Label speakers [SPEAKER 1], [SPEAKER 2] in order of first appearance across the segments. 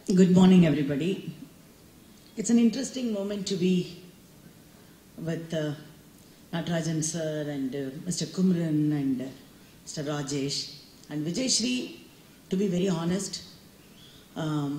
[SPEAKER 1] Good morning, everybody. It's an interesting moment to be with Natarajan sir and Mr. Kumran and Mr. Rajesh and Vijay Shri. To be very honest, I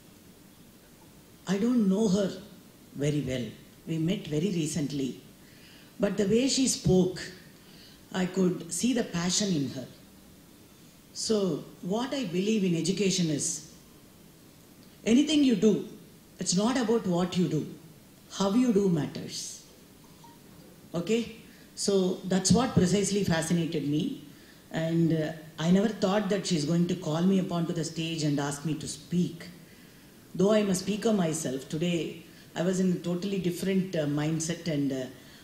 [SPEAKER 1] don't know her very well. We met very recently. But the way she spoke, I could see the passion in her. So, what I believe in education is, anything you do, it's not about what you do. How you do matters. Okay? So that's what precisely fascinated me. And I never thought that she's going to call me upon to the stage and ask me to speak. Though I'm a speaker myself, today I was in a totally different mindset and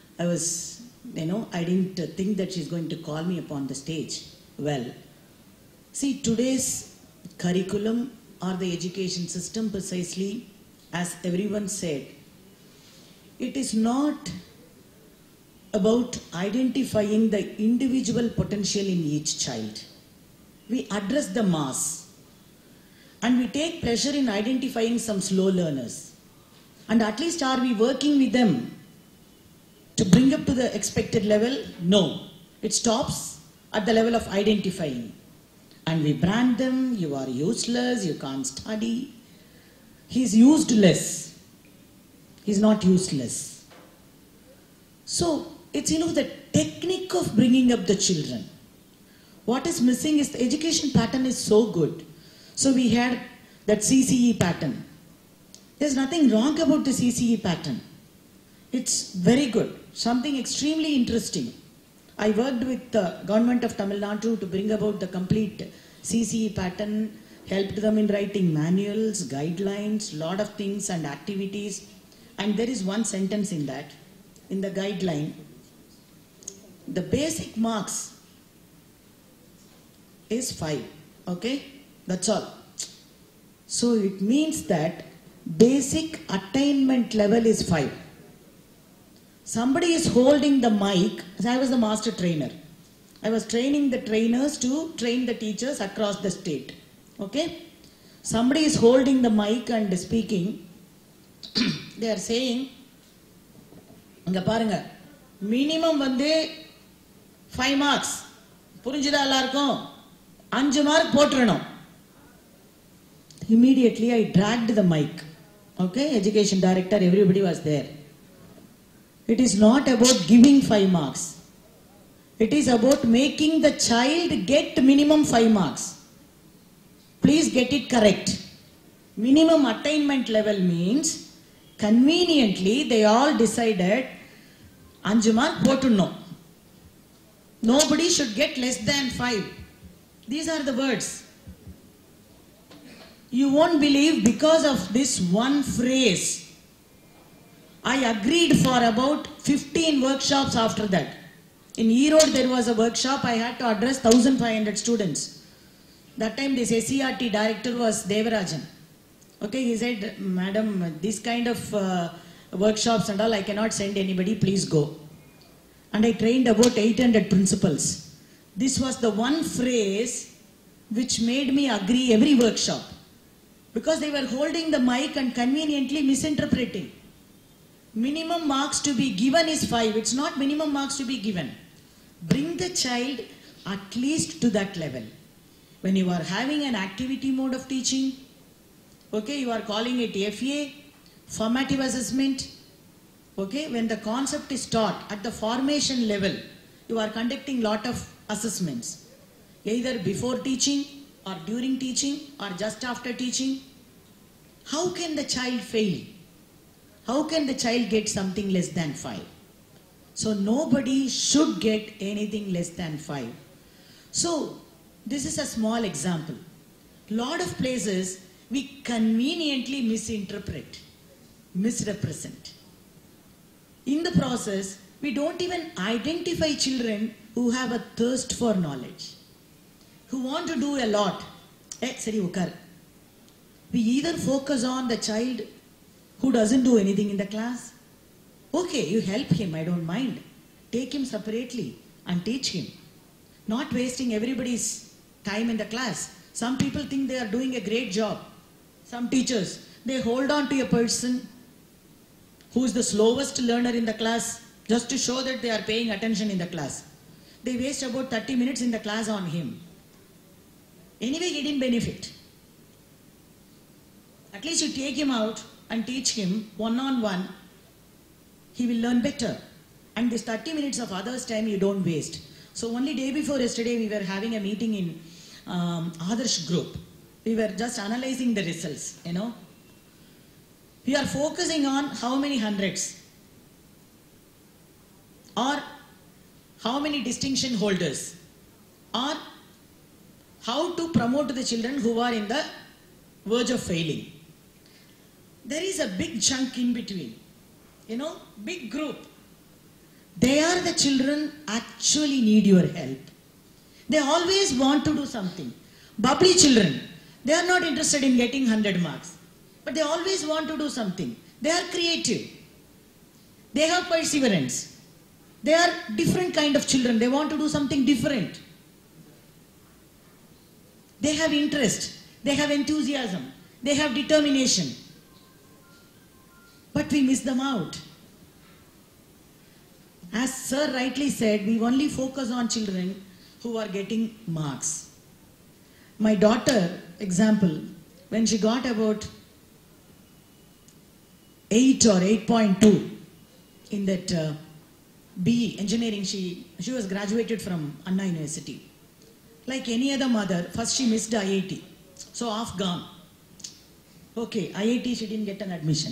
[SPEAKER 1] I didn't think that she's going to call me upon the stage. Well, see, today's curriculum or the education system, precisely as everyone said, it is not about identifying the individual potential in each child. We address the mass and we take pleasure in identifying some slow learners. And at least are we working with them to bring up to the expected level? No. It stops at the level of identifying. And we brand them, you are useless, you can't study. He's useless. He's not useless. So, it's the technique of bringing up the children. What is missing is the education pattern is so good. So we had that CCE pattern. There's nothing wrong about the CCE pattern. It's very good. Something extremely interesting. I worked with the government of Tamil Nadu to bring about the complete CCE pattern, helped them in writing manuals, guidelines, lot of things and activities. And there is one sentence in that, in the guideline, the basic marks is 5, okay? That's all. So it means that basic attainment level is 5. Somebody is holding the mic. I was the master trainer. I was training the trainers to train the teachers across the state. Okay? Somebody is holding the mic and speaking. They are saying, minimum 5 marks. புரிஞ்சுதா எல்லாருக்கும் 5 mark போட்டுறணும். Immediately I dragged the mic. Okay, education director, everybody was there. It is not about giving 5 marks. It is about making the child get minimum 5 marks. Please get it correct. Minimum attainment level means conveniently they all decided 5 mark போட்டுறணும். Nobody should get less than 5. These are the words. You won't believe, because of this one phrase, I agreed for about 15 workshops after that. In Erode there was a workshop, I had to address 1500 students. That time this SCRT director was Devarajan. Okay, he said, Madam, this kind of workshops and all, I cannot send anybody, please go. And I trained about 800 principals. This was the one phrase which made me agree every workshop. Because they were holding the mic and conveniently misinterpreting. Minimum marks to be given is 5. It's not minimum marks to be given. Bring the child at least to that level. When you are having an activity mode of teaching, okay, you are calling it FA, formative assessment. Okay, when the concept is taught at the formation level, you are conducting lot of assessments. Either before teaching or during teaching or just after teaching. How can the child fail? How can the child get something less than 5? So nobody should get anything less than 5. So this is a small example. Lot of places we conveniently misinterpret, misrepresent. In the process, we don't even identify children who have a thirst for knowledge, who want to do a lot. We either focus on the child who doesn't do anything in the class. Okay, you help him, I don't mind. Take him separately and teach him. Not wasting everybody's time in the class. Some people think they are doing a great job. Some teachers, they hold on to a person who is the slowest learner in the class just to show that they are paying attention in the class. They waste about 30 minutes in the class on him. Anyway, he didn't benefit. At least you take him out and teach him one-on-one, he will learn better. And this 30 minutes of others' time you don't waste. So only day before yesterday we were having a meeting in Adarsh group. We were just analyzing the results, you know. We are focusing on how many hundreds or how many distinction holders or how to promote the children who are in the verge of failing. There is a big chunk in between, you know, big group. They are the children actually need your help. They always want to do something. Bubbly children, they are not interested in getting 100 marks. But they always want to do something. They are creative. They have perseverance. They are different kind of children. They want to do something different. They have interest. They have enthusiasm. They have determination. But we miss them out. As Sir rightly said, we only focus on children who are getting marks. My daughter, example, when she got about 8 or 8.2 in that BE, engineering, she was graduated from Anna University. Like any other mother, first she missed IIT. So off gone. Okay, IIT she didn't get an admission.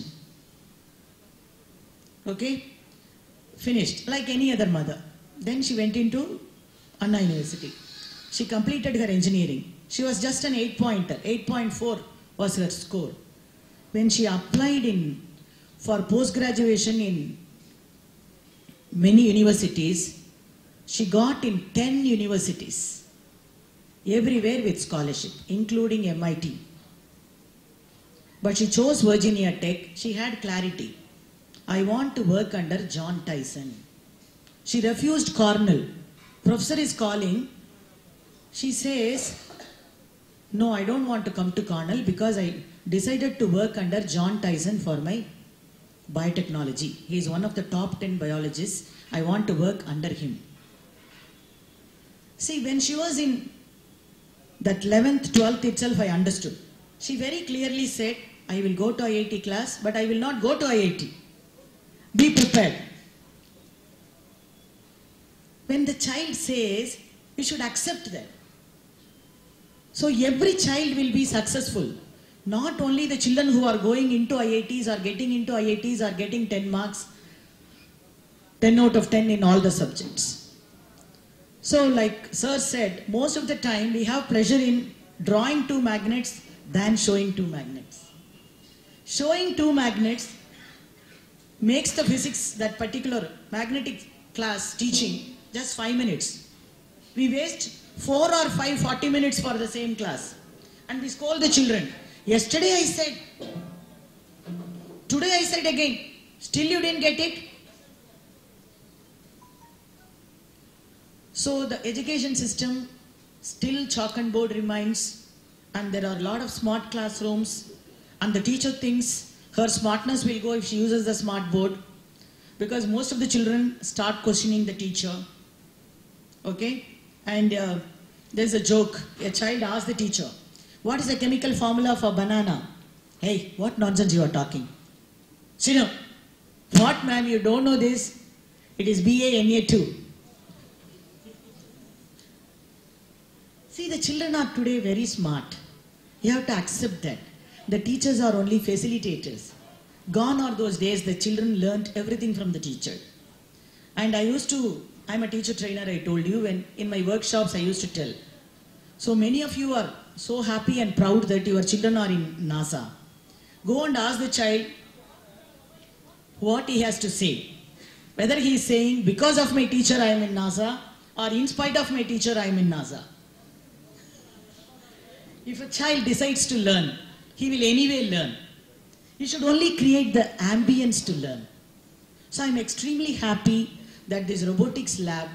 [SPEAKER 1] Okay, finished, like any other mother. Then she went into Anna University. She completed her engineering. She was just an 8-pointer, 8.4 was her score. When she applied for post-graduation in many universities, she got in 10 universities, everywhere with scholarship, including MIT. But she chose Virginia Tech. She had clarity. I want to work under John Tyson. She refused Cornell. Professor is calling. She says, no, I don't want to come to Cornell because I decided to work under John Tyson for my biotechnology. He is one of the top 10 biologists. I want to work under him. See, when she was in that 11th, 12th itself, I understood. She very clearly said, I will go to IIT class, but I will not go to IIT. Be prepared. When the child says, you should accept that. So every child will be successful. Not only the children who are going into IITs or getting into IITs are getting 10 marks, 10 out of 10 in all the subjects. So like Sir said, most of the time we have pleasure in drawing two magnets than showing two magnets. Showing two magnets makes the physics, that particular magnetic class teaching, just 5 minutes. We waste 4 or 5 40 minutes for the same class. And we scold the children. Yesterday I said, today I said again, still you didn't get it? So the education system, still chalk and board remains, and there are a lot of smart classrooms, and the teacher thinks her smartness will go if she uses the smart board, because most of the children start questioning the teacher. Okay? And there's a joke. A child asked the teacher, what is the chemical formula for banana? Hey, what nonsense you are talking? Sit down. What, ma'am, you don't know this? It is BaNa2. See, the children are today very smart. You have to accept that. The teachers are only facilitators. Gone are those days the children learnt everything from the teacher. And I'm a teacher trainer, I told you, when in my workshops I used to tell. So many of you are so happy and proud that your children are in NASA. Go and ask the child what he has to say. Whether he is saying, because of my teacher I am in NASA, or in spite of my teacher I am in NASA. If a child decides to learn, he will anyway learn. You should only create the ambience to learn. So I am extremely happy that this robotics lab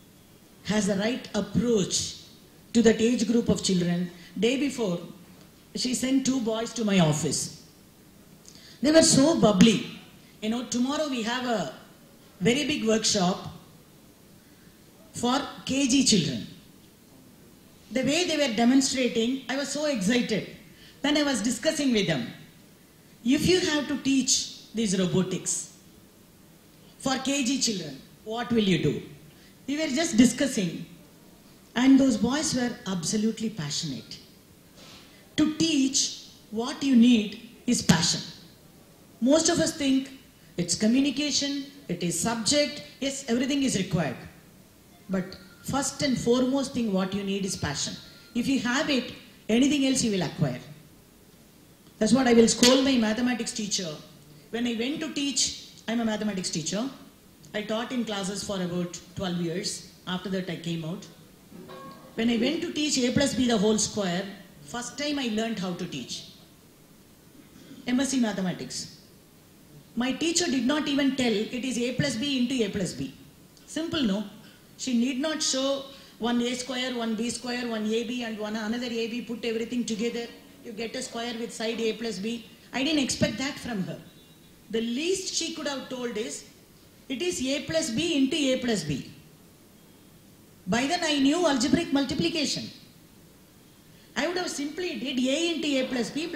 [SPEAKER 1] has the right approach to that age group of children. Day before, she sent 2 boys to my office. They were so bubbly. You know, tomorrow we have a very big workshop for KG children. The way they were demonstrating, I was so excited. Then I was discussing with them, if you have to teach these robotics for KG children, what will you do? We were just discussing, and those boys were absolutely passionate. To teach, what you need is passion. Most of us think it's communication, it is subject, yes, everything is required. But first and foremost thing what you need is passion. If you have it, anything else you will acquire. That's what I will scold my mathematics teacher. When I went to teach, I'm a mathematics teacher. I taught in classes for about 12 years. After that I came out. When I went to teach A plus B the whole square, first time I learned how to teach. MSc Mathematics. My teacher did not even tell it is A plus B into A plus B. Simple, no? She need not show one A square, one B square, one AB and one another AB, put everything together. You get a square with side A plus B. I didn't expect that from her. The least she could have told is, it is A plus B into A plus B. By then I knew algebraic multiplication. I would have simply did A into A plus B